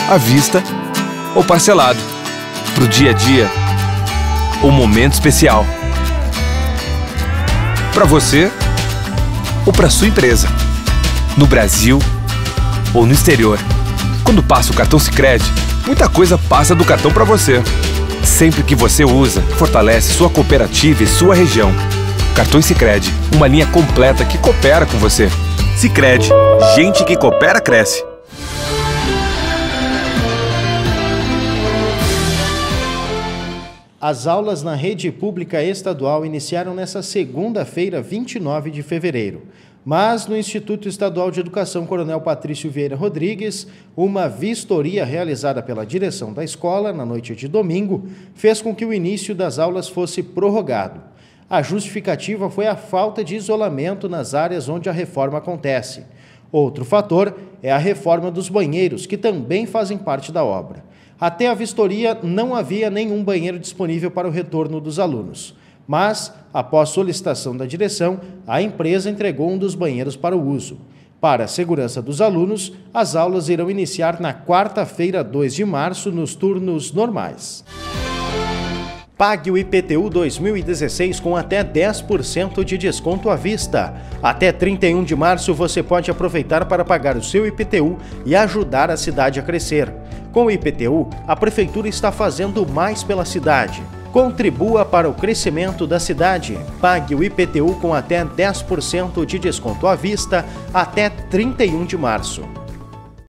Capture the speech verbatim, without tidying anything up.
à vista ou parcelado, para o dia a dia ou momento especial, para você ou para sua empresa, no Brasil ou no exterior. Quando passa o cartão Sicredi, muita coisa passa do cartão para você. Sempre que você usa, fortalece sua cooperativa e sua região. Cartões Sicredi, uma linha completa que coopera com você. Sicredi, gente que coopera cresce. As aulas na rede pública estadual iniciaram nesta segunda-feira, vinte e nove de fevereiro. Mas no Instituto Estadual de Educação Coronel Patrício Vieira Rodrigues, uma vistoria realizada pela direção da escola na noite de domingo fez com que o início das aulas fosse prorrogado. A justificativa foi a falta de isolamento nas áreas onde a reforma acontece. Outro fator é a reforma dos banheiros, que também fazem parte da obra. Até a vistoria, não havia nenhum banheiro disponível para o retorno dos alunos. Mas, após solicitação da direção, a empresa entregou um dos banheiros para o uso. Para a segurança dos alunos, as aulas irão iniciar na quarta-feira, dois de março, nos turnos normais. Pague o I P T U dois mil e dezesseis com até dez por cento de desconto à vista. Até trinta e um de março você pode aproveitar para pagar o seu I P T U e ajudar a cidade a crescer. Com o I P T U, a Prefeitura está fazendo mais pela cidade. Contribua para o crescimento da cidade. Pague o I P T U com até dez por cento de desconto à vista até trinta e um de março.